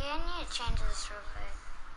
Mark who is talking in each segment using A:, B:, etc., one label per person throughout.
A: I need to change this real quick.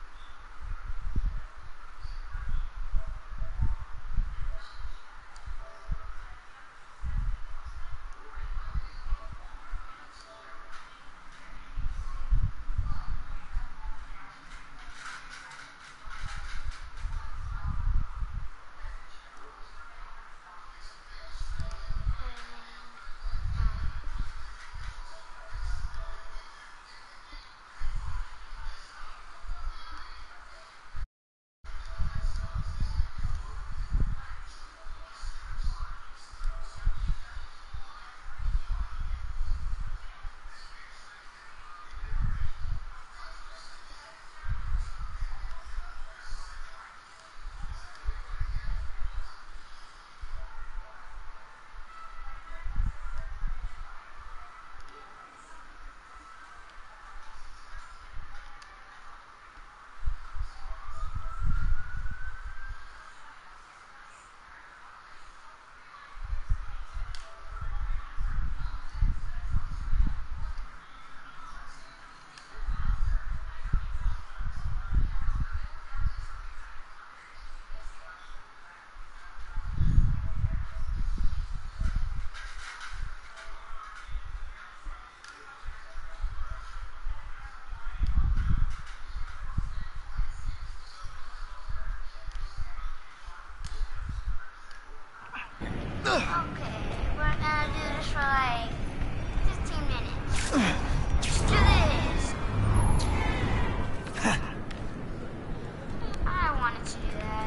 A: Okay, we're gonna do this for like 15 minutes. Let's do this. I wanted to do that.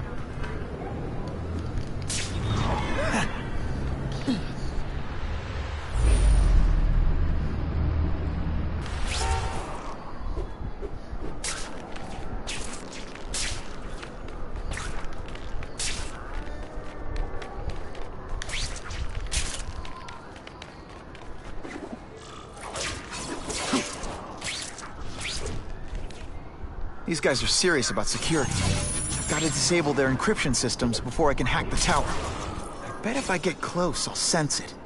B: These guys are serious about security. I've got to disable their encryption systems before I can hack the tower. I bet if I get close, I'll sense it.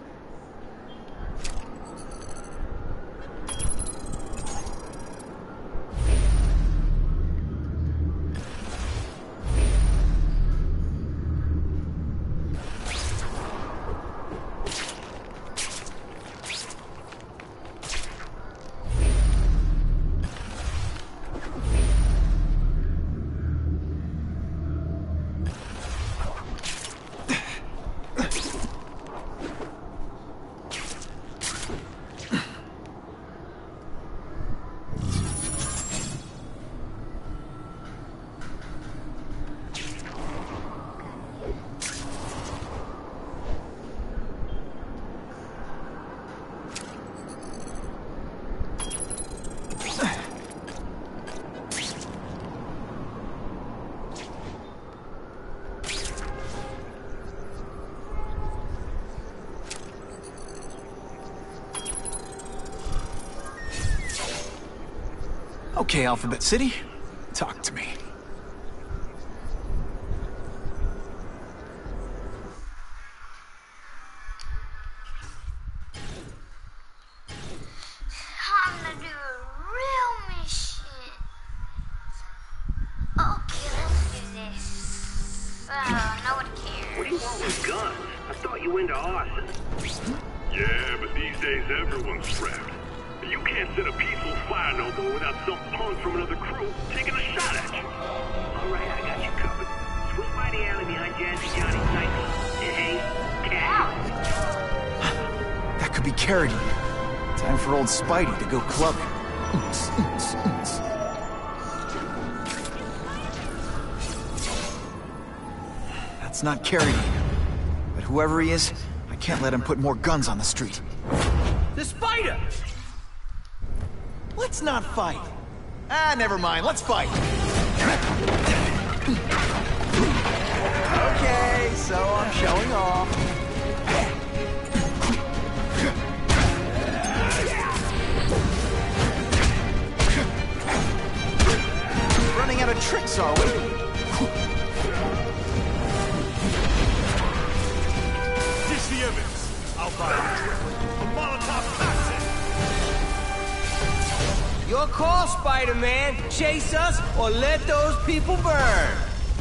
B: Okay, Alphabet City, talk to me.
A: I'm gonna do a real mission. Okay, let's do this. Nobody cares.
C: What do you want with guns? I thought you into arson.
D: Yeah, but these days everyone's strapped. You can't set a peaceful fire no more without some punk from another crew taking a shot at you.
C: All right, I got you covered. Swing by the alley behind Jazzy Johnny's nightclub. Hey, cat.
B: That could be Carradine. Time for old Spidey to go clubbing. That's not Carradine. But whoever he is, I can't let him put more guns on the street.
E: The spider!
B: Let's not fight. Ah, never mind. Let's fight. Okay, so I'm showing off. Running out of tricks, are we?
D: Dish the evidence. I'll buy it. A Molotov cocktail.
E: Your call, Spider-Man. Chase us or let those people burn.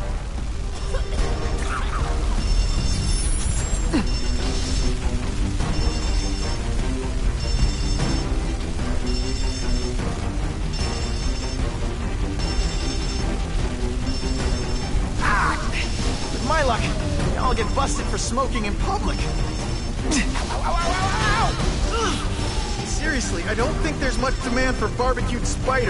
B: With my luck, I'll get busted for smoking in public. Ow, ow, ow, ow, ow! Seriously, I don't think there's much demand for barbecued spider.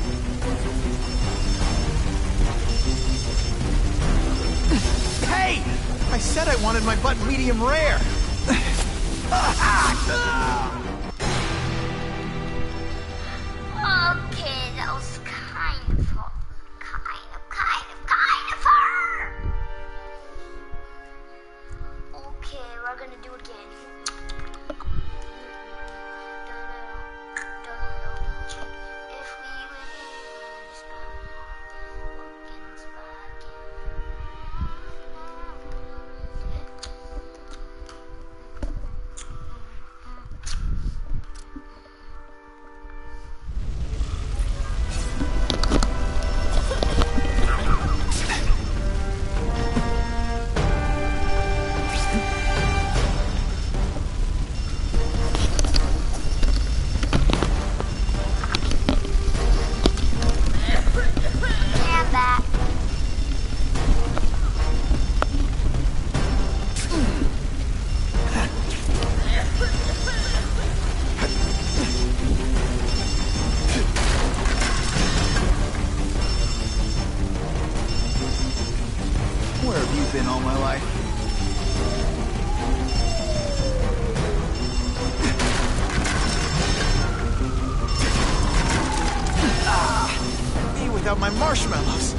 B: Hey! I said I wanted my butt medium rare.
A: Okay, that was kind of her. Okay, we're gonna do it again. If we lose and that.
B: Where have you been all my life? Me without my marshmallows.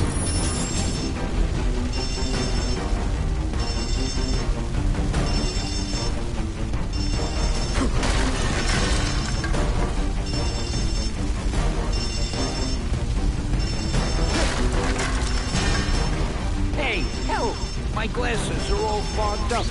F: Hey, help! My glasses are all fogged up.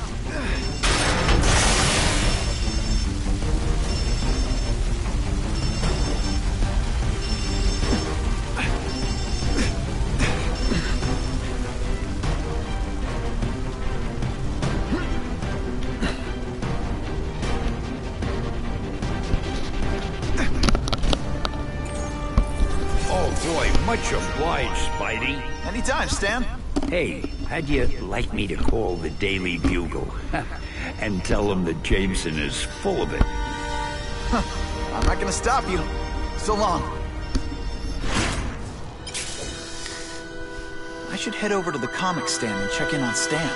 F: Oh boy, much obliged, Spidey.
B: Anytime, Stan.
F: Hey, how'd you like me to call the Daily Bugle and tell them that Jameson is full of it?
B: I'm not gonna stop you. So long. I should head over to the comic stand and check in on Stan.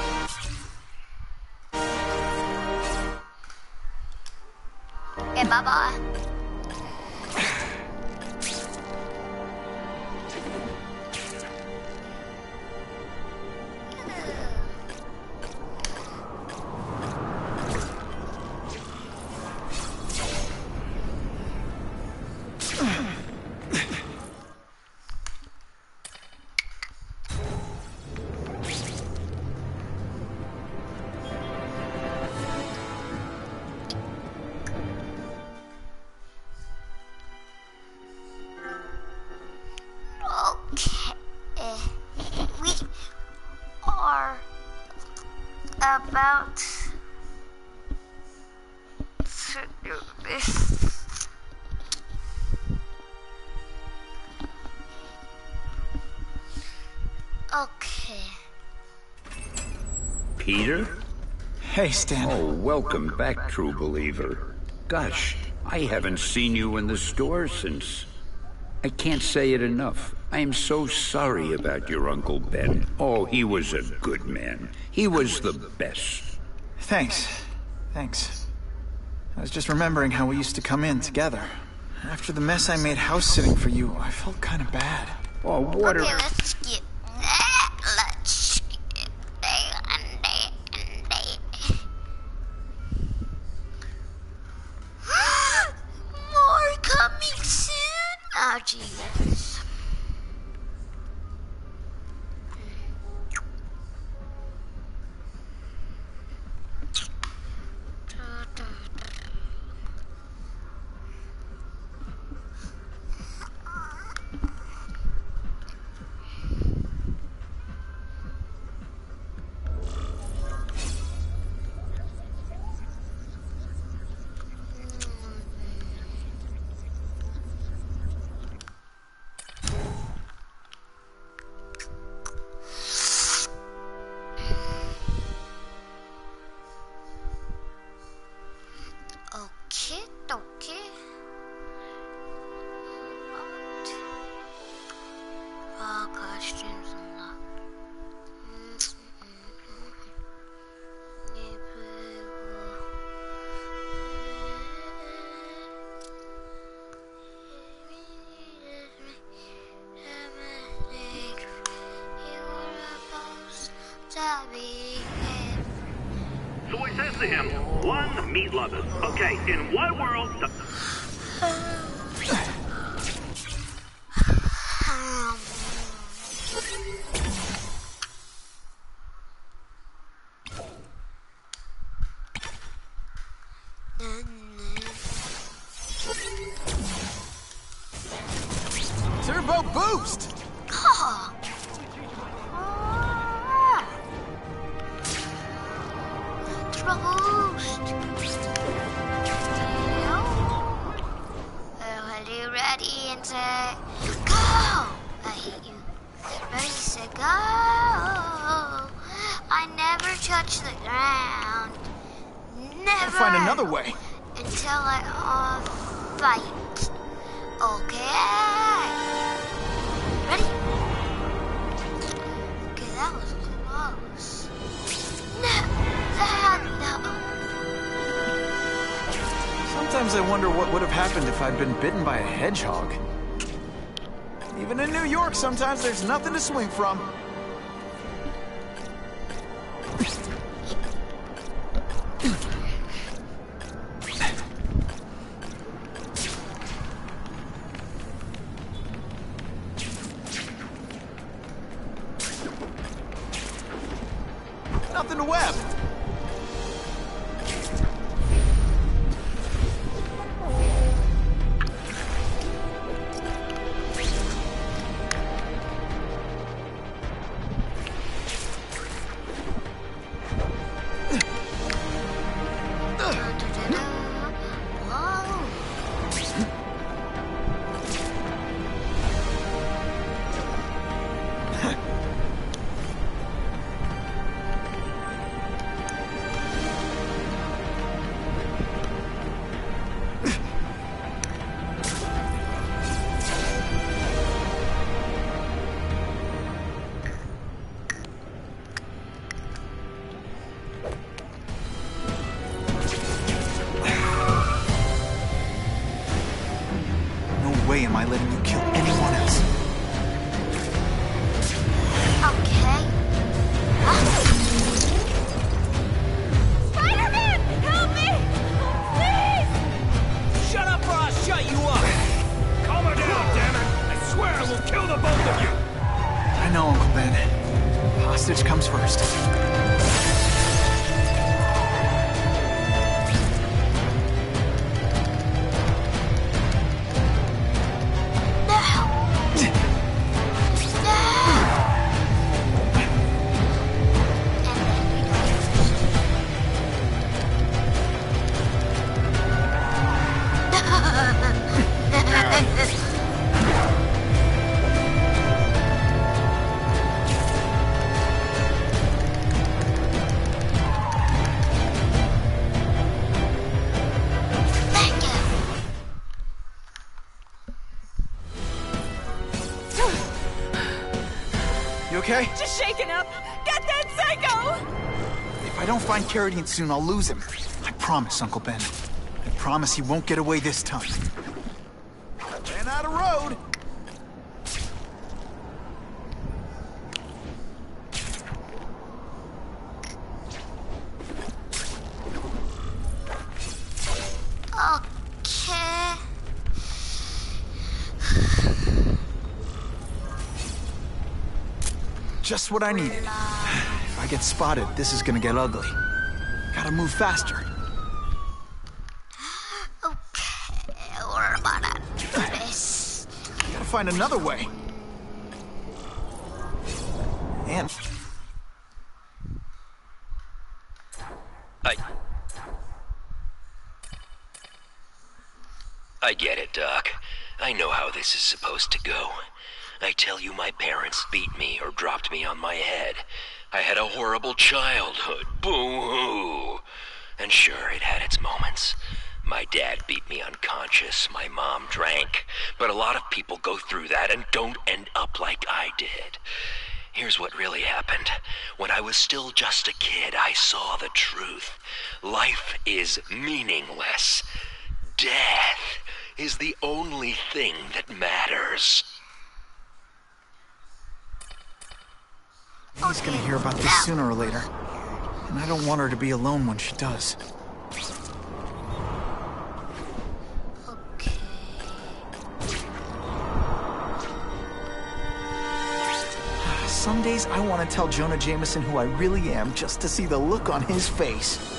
A: Okay, bye-bye. We are about to do this. Okay.
F: Peter?
B: Hey, Stan.
F: Oh, welcome back, true believer. Gosh, I haven't seen you in the store since... I can't say it enough. I am so sorry about your Uncle Ben. Oh, he was a good man. He was the best.
B: Thanks. I was just remembering how we used to come in together. After the mess I made house sitting for you, I felt kind of bad.
F: Oh, what
A: Okay,
F: a...
A: let's skip that. Let's skip that and that. More coming soon. Oh, Jesus. Okay. All costumes unlocked.
C: So he says to him, one, meat lovers. Okay, in what world...
B: Turbo boost!
A: Oh. Boost. Are you ready and say, go? I hate you. Ready, set, go. I never touch the ground. Never.
B: Find another way.
A: Until I fight. Okay. Ready? Okay, that was close. No.
B: Sometimes I wonder what would have happened if I'd been bitten by a hedgehog. Even in New York, sometimes there's nothing to swing from. Nothing to web. No way am I letting you kill anyone else.
A: Okay. Spider-Man! Help me! Please!
E: Shut up or I'll shut you up!
D: Calm her down, damn it! I swear I will kill the both of you!
B: I know, Uncle Ben. Hostage comes first. You okay?
G: Just shaken up. Get that psycho!
B: If I don't find Carradine soon, I'll lose him. I promise, Uncle Ben. I promise he won't get away this time. Ran out of road.
A: Okay.
B: Just what I needed. If I get spotted, this is gonna get ugly. Gotta move faster.
A: Okay, we're about to do this.
B: Gotta find another way. And
H: I get it, Doc. I know how this is supposed to go. I tell you, my parents beat me or dropped me on my head. I had a horrible childhood. Boo-hoo. And sure, it had its moments. My dad beat me unconscious, my mom drank, but a lot of people go through that and don't end up like I did. Here's what really happened. When I was still just a kid, I saw the truth. Life is meaningless. Death is the only thing that matters.
B: He's gonna hear about this sooner or later. And I don't want her to be alone when she does.
A: Okay.
B: Some days I want to tell Jonah Jameson who I really am just to see the look on his face.